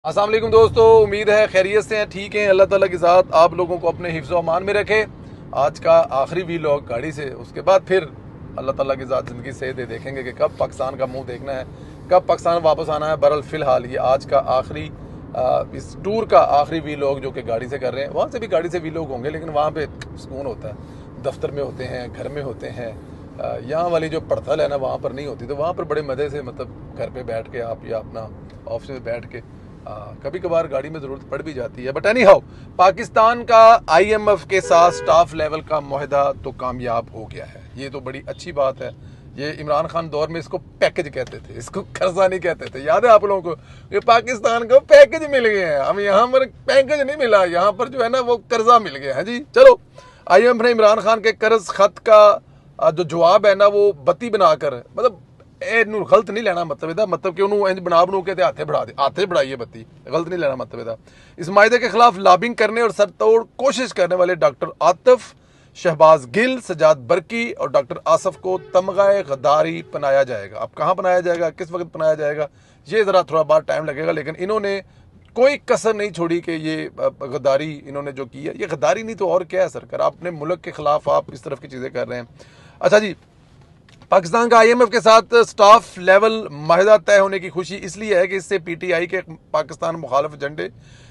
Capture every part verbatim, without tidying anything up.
अस्सलाम वालेकुम दोस्तों, उम्मीद है खैरियत से हैं, ठीक हैं। अल्लाह ताला के साथ आप लोगों को अपने हिफ्ज़ व अमान में रखे। आज का आखिरी वीलॉग गाड़ी से, उसके बाद फिर अल्लाह ताला के साथ ज़िंदगी से दे देखेंगे कि कब पाकिस्तान का मुंह देखना है, कब पाकिस्तान वापस आना है। बहरहाल फ़िलहाल ये आज का आखिरी इस टूर का आखिरी वीलॉग जो कि गाड़ी से कर रहे हैं। वहाँ से भी गाड़ी से वीलॉग होंगे, लेकिन वहाँ पर सुकून होता है। दफ्तर में होते हैं, घर में होते हैं। यहाँ वाली जो पड़ताल है ना, वहाँ पर नहीं होती। तो वहाँ पर बड़े मज़े से, मतलब घर पे बैठ के आप या अपना ऑफिस में बैठ के आ, कभी कभार गाड़ी में ज़रूरत पड़ भी जाती है। बट एनी हाउ, पाकिस्तान का आईएमएफ के साथ स्टाफ लेवल का मुआहदा तो कामयाब हो गया है। ये तो बड़ी अच्छी बात है। ये इमरान खान दौर में इसको पैकेज कहते थे, इसको कर्जा नहीं कहते थे। याद है आप लोगों को? ये पाकिस्तान को पैकेज मिल गए हैं। हम यहाँ पर पैकेज नहीं मिला, यहाँ पर जो है ना वो कर्जा मिल गया है जी। चलो, आईएमएफ ने इमरान खान के कर्ज खत का जो जवाब है ना, वो बत्ती बनाकर, मतलब ए गलत नहीं लेना मतलब ਇਹਦਾ मतलब कि ਉਹਨੂੰ ਇੰਜ ਬਣਾ ਬਣੂ ਕੇ ਤੇ ਹੱਥੇ बढ़ा दे, हाथे बढ़ाइए बत्ती, गलत नहीं लेना मतलब ਇਹਦਾ। इस मायदे के खिलाफ लॉबिंग करने और सरतोड़ कोशिश करने वाले डॉक्टर आतिफ, शहबाज गिल, सजाद बरकी और डॉक्टर आसफ को तमगाए गद्दारी बनाया जाएगा। अब कहाँ बनाया जाएगा, किस वक्त बनाया जाएगा, ये ज़रा थोड़ा बहुत टाइम लगेगा। लेकिन इन्होंने कोई कसर नहीं छोड़ी कि ये गद्दारी इन्होंने जो की है, ये गद्दारी नहीं तो और क्या है सरकार। अपने मुल्क के खिलाफ आप इस तरफ की चीज़ें कर रहे हैं। अच्छा जी, पाकिस्तान का आईएमएफ के साथ स्टाफ लेवल माहिदा तय होने की खुशी इसलिए है कि इससे पीटीआई के पाकिस्तान मुखालिफ एजेंडे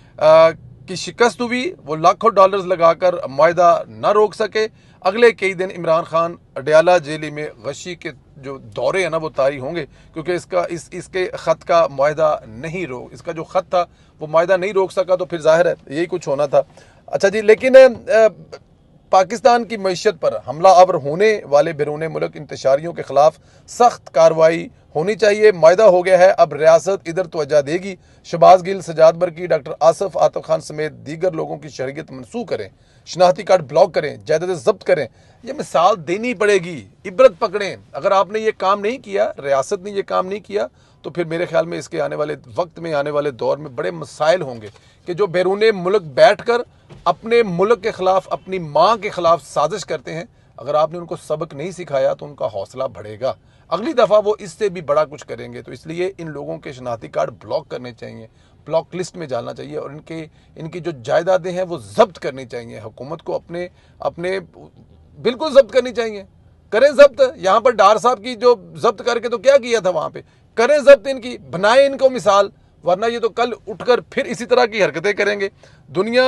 की शिकस्त हुई। वो लाखों डॉलर्स लगाकर माहिदा न रोक सके। अगले कई दिन इमरान खान अडयाला जेल में गशी के जो दौरे हैं ना वो तारी होंगे, क्योंकि इसका इस इसके ख़त का माहिदा नहीं रोक इसका जो ख़त था वो माहिदा नहीं रोक सका। तो फिर जाहिर है यही कुछ होना था। अच्छा जी, लेकिन आ, पाकिस्तान की मईशत पर हमला आवर होने वाले बैरून मुल्क इंतशारियों के खिलाफ सख्त कार्रवाई होनी चाहिए। मायदा हो गया है, अब रियासत इधर तवज्जो देगी। शहबाज गिल, सजाद बरकी, डॉक्टर आसफ, आतिफ खान समेत दीगर लोगों की शरीयत मनसूख करें, शनाख्ती कार्ड ब्लॉक करें, जायदादें जब्त करें। ये मिसाल देनी पड़ेगी, इबरत पकड़ें। अगर आपने ये काम नहीं किया, रियासत ने ये काम नहीं किया, तो फिर मेरे ख्याल में इसके आने वाले वक्त में, आने वाले दौर में बड़े मसाइल होंगे कि जो बैरून मुल्क बैठ कर अपने मुल्क के खिलाफ, अपनी माँ के खिलाफ साजिश करते हैं। अगर आपने उनको सबक नहीं सिखाया तो उनका हौसला बढ़ेगा, अगली दफ़ा वो इससे भी बड़ा कुछ करेंगे। तो इसलिए इन लोगों के शनाख्ती कार्ड ब्लॉक करने चाहिए, ब्लॉक लिस्ट में डालना चाहिए, और इनके इनकी जो जायदादें हैं वो जब्त करनी चाहिए। हुकूमत को अपने अपने बिल्कुल जब्त करनी चाहिए। करें जब्त। यहाँ पर डार साहब की जो जब्त करके तो क्या किया था, वहाँ पे करें जब्त इनकी, बनाए इनको मिसाल, वरना ये तो कल उठकर फिर इसी तरह की हरकतें करेंगे। दुनिया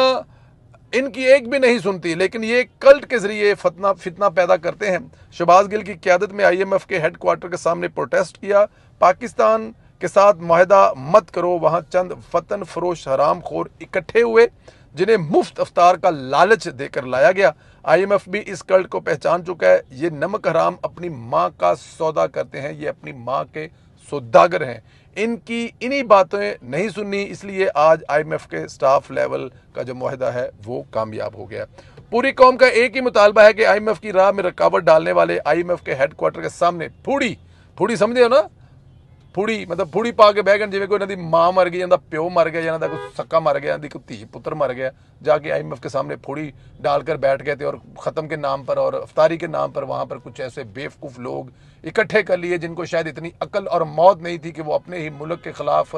इनकी एक भी नहीं सुनती, लेकिन ये कल्ट के जरिए फतना फितना पैदा करते हैं। शहबाज गिल की क़यादत में आईएमएफ के हेड क्वार्टर के सामने प्रोटेस्ट किया। पाकिस्तान के साथ मुआहदा मत करो। वहाँ चंद फतन फरोश हराम खोर इकट्ठे हुए जिन्हें मुफ्त अफ्तार का लालच देकर लाया गया। आईएमएफ भी इस कल्ट को पहचान चुका है। ये नमक हराम अपनी माँ का सौदा करते हैं, ये अपनी माँ के सौदागर हैं। इनकी इन्हीं बातें नहीं सुननी, इसलिए आज आईएमएफ के स्टाफ लेवल का जो मुआहदा है वो कामयाब हो गया। पूरी कौम का एक ही मुतालबा है कि आईएमएफ की राह में रुकावट डालने वाले आईएमएफ के हेडक्वार्टर के सामने फूड़ी फूड़ी समझे हो ना, फूड़ी मतलब फूड़ी पा के बह गए, जिवें कोई इन्हों माँ मर गई, इन्हों प्यो मर गया, इन्हों कोई सक्का मर गया, इन्हों कोई धी पुत्र मर गया, जाके आईएमएफ के सामने फूड़ी डालकर बैठ गए थे। और ख़त्म के नाम पर और अफ्तारी के नाम पर वहाँ पर कुछ ऐसे बेवकूफ़ लोग इकट्ठे कर लिए जिनको शायद इतनी अकल और मौत नहीं थी कि वो अपने ही मुल्क के ख़िलाफ़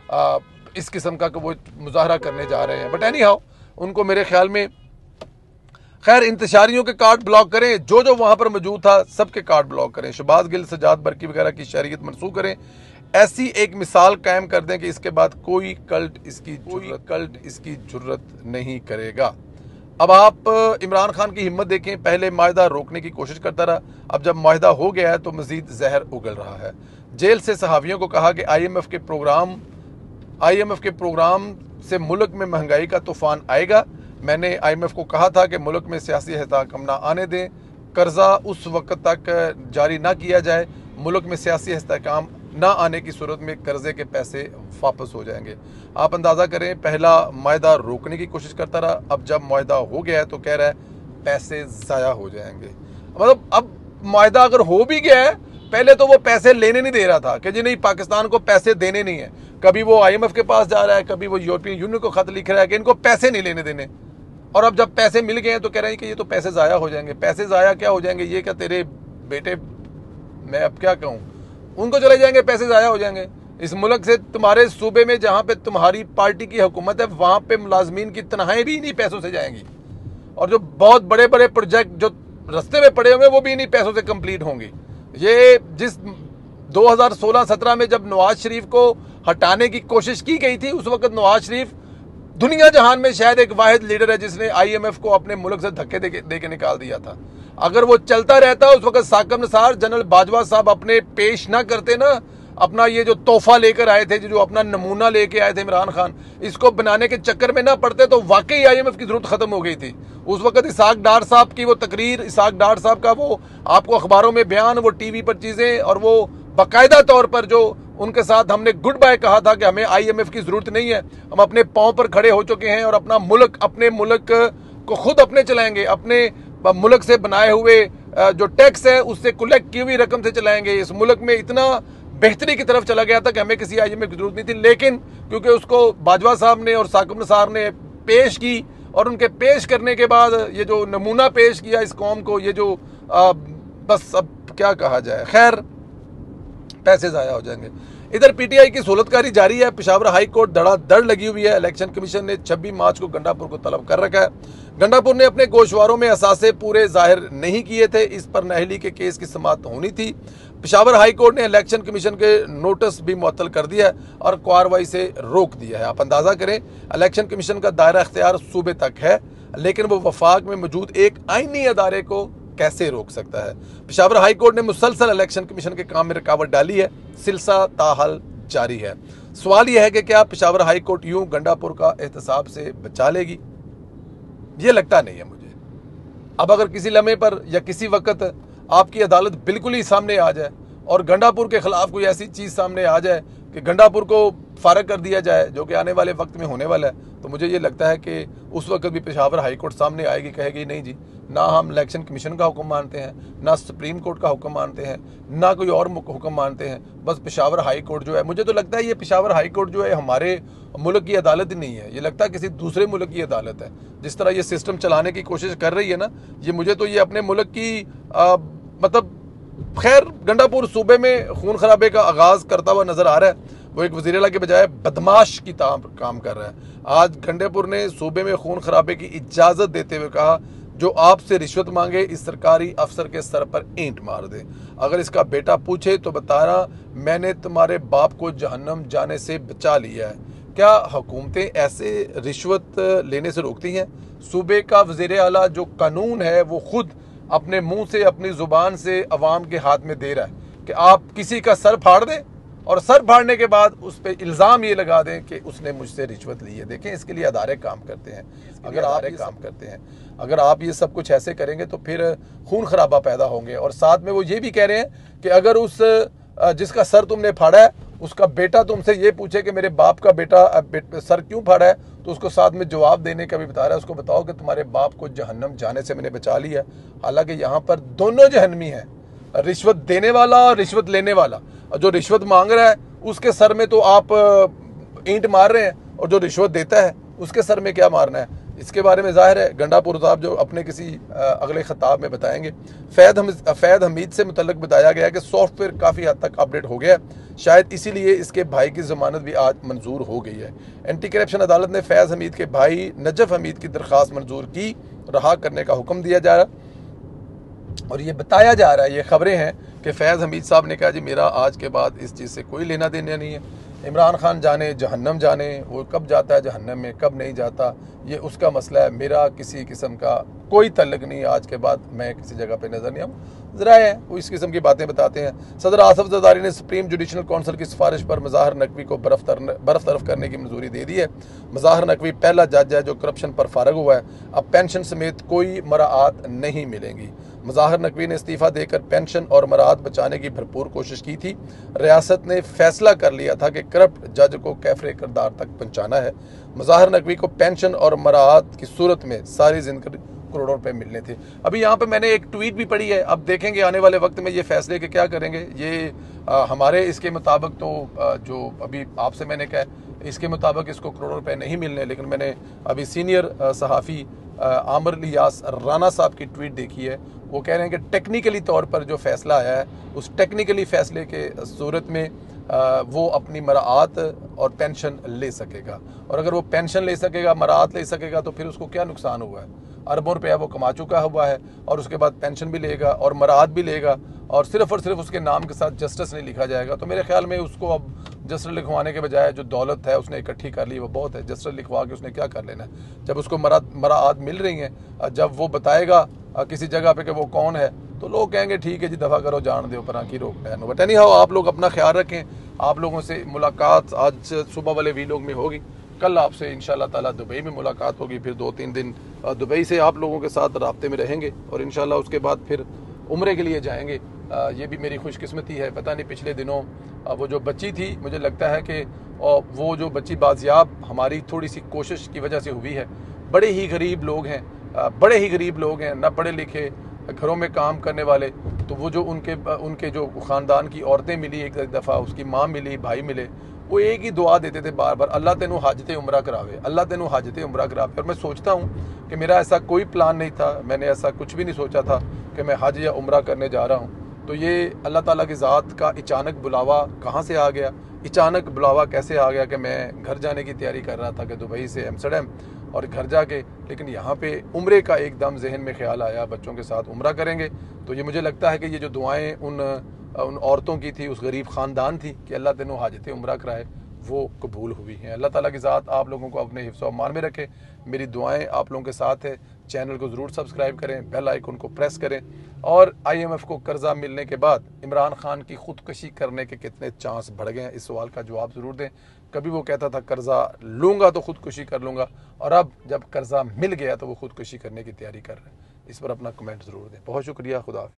इस किस्म का वो मुजाहरा करने जा रहे हैं। बट एनी हाउ, उनको मेरे ख्याल में खैर इंतशारियों के कार्ड ब्लॉक करें, जो जो वहाँ पर मौजूद था सबके कार्ड ब्लॉक करें। शहबाज गिल, सजाद बरकी वगैरह की शरीयत मनसूख करें। ऐसी एक मिसाल कायम कर दें कि इसके बाद कोई कल्ट इसकी कोई कल्ट इसकी जुर्रत नहीं करेगा। अब आप इमरान खान की हिम्मत देखें, पहले माहिदा रोकने की कोशिश करता रहा, अब जब माहिदा हो गया है तो मजीद जहर उगल रहा है। जेल से सहाफ़ियों को कहा कि आईएमएफ के प्रोग्राम आईएमएफ के प्रोग्राम से मुल्क में महंगाई का तूफान आएगा। मैंने आईएमएफ को कहा था कि मुल्क में सियासी हताकम ना आने दें, कर्जा उस वक्त तक जारी ना किया जाए, मुल्क में सियासी हस्तकाम ना आने की सूरत में कर्जे के पैसे वापस हो जाएंगे। आप अंदाज़ा करें, पहला माहिदा रोकने की कोशिश करता रहा, अब जब माहिदा हो गया है तो कह रहा है पैसे ज़ाया हो जाएंगे। मतलब अब माहिदा अगर हो भी गया है, पहले तो वो पैसे लेने नहीं दे रहा था कि जी नहीं, पाकिस्तान को पैसे देने नहीं है। कभी वो आईएमएफ के पास जा रहा है, कभी वो यूरोपियन यूनियन को खत लिख रहा है कि इनको पैसे नहीं लेने देने, और अब जब पैसे मिल गए हैं तो कह रहे हैं कि ये तो पैसे ज़ाया हो जाएंगे। पैसे ज़ाया क्या हो जाएंगे, ये क्या तेरे बेटे, मैं अब क्या कहूँ, उनको चले जाएंगे, पैसे ज़ाया हो जाएंगे। इस मुल्क से तुम्हारे सूबे में जहाँ पे तुम्हारी पार्टी की हुकूमत है वहाँ पे मुलाजमीन की तनख्वाहें भी इन्हीं पैसों से जाएंगी, और जो बहुत बड़े बड़े प्रोजेक्ट जो रास्ते में पड़े हुए वो भी इन्हीं पैसों से कंप्लीट होंगी। ये जिस दो हज़ार सोलह सत्रह में जब नवाज शरीफ को हटाने की कोशिश की गई थी, उस वक्त नवाज शरीफ दुनिया जहान में शायद एक वाहिद लीडर है जिसने आईएमएफ को अपने मुल्क से धक्के दे, दे के निकाल दिया था। अगर वो चलता रहता उस वक्त साकिब निसार, जनरल बाजवा साहब अपने पेश ना करते ना, अपना ये जो तोहफा लेकर आए थे, जो अपना नमूना लेके आए थे इमरान खान, इसको बनाने के चक्कर में ना पड़ते तो वाकई आईएमएफ की जरूरत खत्म हो गई थी। उस वक्त इसाक डार साहब की वो तकरीर, इसाक डार साहब का वो आपको अखबारों में बयान, वो टीवी पर चीजें, और वो बाकायदा तौर पर जो उनके साथ हमने गुड बाय कहा था कि हमें आईएमएफ की जरूरत नहीं है, हम अपने पांव पर खड़े हो चुके हैं और अपना मुल्क अपने मुल्क को खुद अपने चलाएंगे, अपने मुल्क से बनाए हुए जो टैक्स है उससे कलेक्ट की हुई रकम से चलाएंगे। इस मुल्क में इतना बेहतरी की तरफ चला गया था कि हमें किसी आईएमएफ की जरूरत नहीं थी, लेकिन क्योंकि उसको बाजवा साहब ने और साकिब निसार ने पेश की, और उनके पेश करने के बाद ये जो नमूना पेश किया इस कौम को, ये जो आ, बस अब क्या कहा जाए, खैर पैसे ज़ाया हो जाएंगे। इधर पीटीआई की सहूलतकारी जारी है। पेशावर हाई कोर्ट धड़ाधड़ लगी हुई है। इलेक्शन कमीशन ने छब्बीस मार्च को गंडापुर को तलब कर रखा है। गंडापुर ने अपने गोशवारों में असासे पूरे जाहिर नहीं किए थे, इस पर नाअहली के केस की समाअत होनी थी। पेशावर हाई कोर्ट ने इलेक्शन कमीशन के नोटिस भी मुअत्तल कर दिया है और कार्रवाई से रोक दिया है। आप अंदाजा करें, इलेक्शन कमीशन का दायरा इख्तियार सूबे तक है, लेकिन वो वफाक में मौजूद एक आईनी अदारे को कैसे रोक सकता है। पेशावर हाई कोर्ट ने मुसलसल इलेक्शन कमीशन के काम में रुकावट डाली है, सिलसिला ताहाल जारी है। सवाल यह है कि क्या पेशावर हाई कोर्ट यूं गंडापुर का एहतसाब से बचा लेगी? ये लगता नहीं है मुझे। अब अगर किसी लम्हे पर या किसी वक्त आपकी अदालत बिल्कुल ही सामने आ जाए और गंडापुर के खिलाफ कोई ऐसी चीज सामने आ जाए कि गंडापुर को फारग कर दिया जाए, जो कि आने वाले वक्त में होने वाला है, तो मुझे ये लगता है कि उस वक्त भी पेशावर हाई कोर्ट सामने आएगी, कहेगी नहीं जी, ना हम इलेक्शन कमीशन का हुक्म मानते हैं, ना सुप्रीम कोर्ट का हुक्म मानते हैं, ना कोई और हुक्म मानते हैं, बस पेशावर हाई कोर्ट जो है, मुझे तो लगता है ये पेशावर हाई कोर्ट जो है हमारे मुल्क की अदालत ही नहीं है, ये लगता है किसी दूसरे मुल्क की अदालत है। जिस तरह ये सिस्टम चलाने की कोशिश कर रही है ना, ये मुझे तो ये अपने मुल्क की आ, मतलब खैर गंडापुर सूबे में खून खराबे का आगाज करता हुआ नजर आ रहा है। वो एक वज़ीर आला के बजाय बदमाश की काम कर रहा है। आज गंडापुर ने सूबे में खून खराबे की इजाजत देते हुए कहा, जो आपसे रिश्वत मांगे इस सरकारी अफसर के सर पर ईंट मार दे। अगर इसका बेटा पूछे तो बता रहा, मैंने तुम्हारे बाप को जहन्नम जाने से बचा लिया है। क्या हुकूमतें ऐसे रिश्वत लेने से रोकती हैं? सूबे का वज़ीर आला जो कानून है वो खुद अपने मुंह से, अपनी जुबान से अवाम के हाथ में दे रहा है कि आप किसी का सर फाड़ दें और सर फाड़ने के बाद उस पर इल्ज़ाम ये लगा दें कि उसने मुझसे रिश्वत ली है। देखें, इसके लिए अदारे काम करते हैं। अगर आप काम करते हैं अगर आप ये सब कुछ ऐसे करेंगे तो फिर खून खराबा पैदा होंगे। और साथ में वो ये भी कह रहे हैं कि अगर उस जिसका सर तुमने फाड़ा है उसका बेटा तुमसे ये पूछे कि मेरे बाप का बेटा बेट, सर क्यों फाड़ा है, तो उसको साथ में जवाब देने का भी बता रहा है। उसको बताओ कि तुम्हारे बाप को जहन्नम जाने से मैंने बचा लिया। हालांकि यहाँ पर दोनों जहन्नमी हैं, रिश्वत देने वाला और रिश्वत लेने वाला। और जो रिश्वत मांग रहा है उसके सर में तो आप ईंट मार रहे हैं, और जो रिश्वत देता है उसके सर में क्या मारना है। इसके बारे में जाहिर है गंडापुर साहब जो अपने किसी अगले खिताब में बताएंगे। फैद हम फैद हमीद से मुतल्लिक बताया गया कि सॉफ्टवेयर काफ़ी हद तक अपडेट हो गया, शायद इसीलिए इसके भाई की ज़मानत भी आज मंजूर हो गई है। एंटी करप्शन अदालत ने फैज़ हमीद के भाई नजफ हमीद की दरख्वास्त मंजूर की, रहा करने का हुक्म दिया जा रहा। और ये बताया जा रहा है, ये खबरें हैं कि फैज़ हमीद साहब ने कहा जी मेरा आज के बाद इस चीज़ से कोई लेना देना नहीं है। इमरान खान जाने जहन्नम जाने, वो कब जाता है जहन्नम में कब नहीं जाता ये उसका मसला है, मेरा किसी किस्म का कोई तल्लुक नहीं। आज के बाद मैं किसी जगह पे नज़र नहीं आऊँ। ज़रा है वो इस किस्म की बातें बताते हैं। सदर आसफ ज़रदारी ने सुप्रीम जुडिशल काउंसिल की सिफारिश पर मज़ाहर नकवी को बर्फ बर्फ तरफ करने की मंजूरी दे दी है। मज़ाहर नकवी पहला जज है जो करप्शन पर फारग हुआ है। अब पेंशन समेत कोई मराआत नहीं मिलेंगी। मज़ाहर नकवी ने इस्तीफ़ा देकर पेंशन और मराआत बचाने की भरपूर कोशिश की थी। रियासत ने फैसला कर लिया था कि करप्ट जज को कैफरे किरदार तक पहुँचाना है। मज़ाहर नकवी को पेंशन और मराआत की सूरत में सारी जिंदगी करोड़ों रुपए मिलने थे। अभी यहाँ पे मैंने एक ट्वीट भी पढ़ी है, अब देखेंगे आने वाले वक्त में ये फैसले के क्या करेंगे। ये आ, हमारे इसके मुताबिक तो आ, जो अभी आपसे मैंने कहा इसके मुताबिक इसको करोड़ों रुपए नहीं मिलने, लेकिन मैंने अभी सीनियर सहाफ़ी आमिर लियास राना साहब की ट्वीट देखी है। वो कह रहे हैं कि टेक्निकली तौर पर जो फैसला आया है उस टेक्निकली फैसले के सूरत में वो अपनी मराआत और पेंशन ले सकेगा। और अगर वो पेंशन ले सकेगा, मराआत ले सकेगा, तो फिर उसको क्या नुकसान हुआ है? अरबों रुपया वो कमा चुका हुआ है और उसके बाद पेंशन भी लेगा और मराआत भी लेगा, और सिर्फ और सिर्फ उसके नाम के साथ जस्टिस नहीं लिखा जाएगा। तो मेरे ख्याल में उसको अब जस्टिस लिखवाने के बजाय जो दौलत है उसने इकट्ठी कर ली वो बहुत है। जस्टिस लिखवा के उसने क्या कर लेना है? जब उसको मरा मराआत मिल रही हैं, जब वो बताएगा किसी जगह पे कि वो कौन है, तो लोग कहेंगे ठीक है जी, दफ़ा करो, जान दो, पर की रोक है। बट एनी हाउ, आप लोग अपना ख्याल रखें। आप लोगों से मुलाकात आज सुबह वाले वीलॉग में होगी, कल आपसे इंशाल्लाह ताला दुबई में मुलाकात होगी, फिर दो तीन दिन दुबई से आप लोगों के साथ राब्ते में रहेंगे और इंशाल्लाह उसके बाद फिर उम्रे के लिए जाएंगे। ये भी मेरी खुशकिस्मती है। पता नहीं पिछले दिनों वो जो बच्ची थी, मुझे लगता है कि वो जो बच्ची बाजियाब हमारी थोड़ी सी कोशिश की वजह से हुई है। बड़े ही गरीब लोग हैं, बड़े ही गरीब लोग हैं, न पढ़े लिखे, घरों में काम करने वाले। तो वो जो उनके उनके जो ख़ानदान की औरतें मिली, एक दफ़ा उसकी माँ मिली, भाई मिले, वो एक ही दुआ देते थे बार बार, अल्लाह तेनू हाजत उम्रा करावे, अल्लाह तेनू हाजत उम्रा करावे। और मैं सोचता हूँ कि मेरा ऐसा कोई प्लान नहीं था, मैंने ऐसा कुछ भी नहीं सोचा था कि मैं हज या उम्रा करने जा रहा हूँ। तो ये अल्लाह ताला की ज़ात का अचानक बुलावा कहाँ से आ गया, अचानक बुलावा कैसे आ गया कि मैं घर जाने की तैयारी कर रहा था कि दुबई से एम्स्टर्डम और घर जाके, लेकिन यहाँ पे उम्रे का एकदम जहन में ख्याल आया, बच्चों के साथ उम्रा करेंगे। तो ये मुझे लगता है कि ये जो दुआएं उन उन औरतों की थी, उस गरीब ख़ानदान थी कि अल्लाह तेनू हाजत उम्रा कराए, वो कबूल हुई हैं। अल्लाह ताला की ज़ात आप लोगों को अपने हिफ्ज़ व अमान में रखे। मेरी दुआएं आप लोगों के साथ है। चैनल को ज़रूर सब्सक्राइब करें, बेल आइकन को प्रेस करें। और आईएमएफ को कर्जा मिलने के बाद इमरान खान की खुदकशी करने के कितने चांस बढ़ गए हैं, इस सवाल का जवाब ज़रूर दें। कभी वो कहता था कर्जा लूँगा तो खुदकशी कर लूँगा, और अब जब कर्जा मिल गया तो वो खुदकशी करने की तैयारी कर रहे हैं। इस पर अपना कमेंट ज़रूर दें। बहुत शुक्रिया। खुदा।